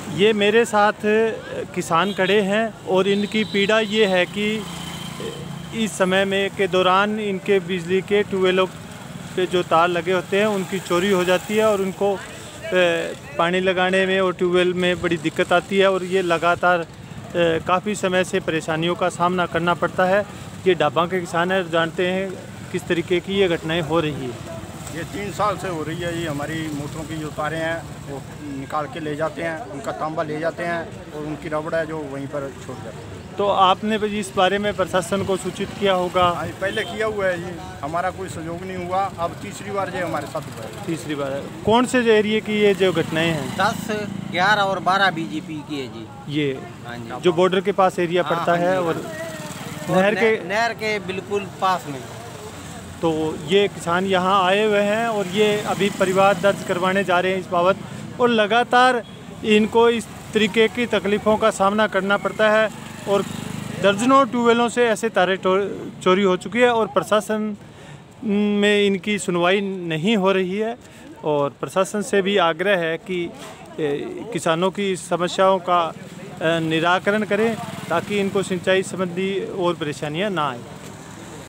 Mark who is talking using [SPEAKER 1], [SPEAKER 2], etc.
[SPEAKER 1] ये मेरे साथ किसान खड़े हैं और इनकी पीड़ा ये है कि इस समय में के दौरान इनके बिजली के ट्यूबवेलों पे जो तार लगे होते हैं उनकी चोरी हो जाती है और उनको पानी लगाने में और ट्यूबवेल में बड़ी दिक्कत आती है और ये लगातार काफ़ी समय से परेशानियों का सामना करना पड़ता है। ये ढाबा के किसान हैं, जानते हैं किस तरीके की ये घटनाएं हो रही है।
[SPEAKER 2] ये 3 साल से हो रही है। ये हमारी मोटरों की जो तारें हैं वो निकाल के ले जाते हैं, उनका तांबा ले जाते हैं और उनकी रबड़ है जो वहीं पर छोड़ जाते हैं।
[SPEAKER 1] तो आपने इस बारे में प्रशासन को सूचित किया होगा?
[SPEAKER 2] हाँ, पहले किया हुआ है ये, हमारा कोई सहयोग नहीं हुआ। अब तीसरी बार ये हमारे साथ हुआ है।
[SPEAKER 1] तीसरी बार है। कौन से एरिए की ये जो घटनाएं हैं?
[SPEAKER 3] 10, 11 और 12 बीजेपी की है जी।
[SPEAKER 1] ये जो बॉर्डर के पास एरिया पड़ता है और
[SPEAKER 3] नहर के बिल्कुल पास में।
[SPEAKER 1] तो ये किसान यहाँ आए हुए हैं और ये अभी परिवार दर्ज करवाने जा रहे हैं इस बाबत, और लगातार इनको इस तरीके की तकलीफ़ों का सामना करना पड़ता है और दर्जनों ट्यूबवेलों से ऐसे तारें चोरी हो चुकी है और प्रशासन में इनकी सुनवाई नहीं हो रही है। और प्रशासन से भी आग्रह है कि किसानों की समस्याओं का निराकरण करें ताकि इनको सिंचाई संबंधी और परेशानियां ना आए।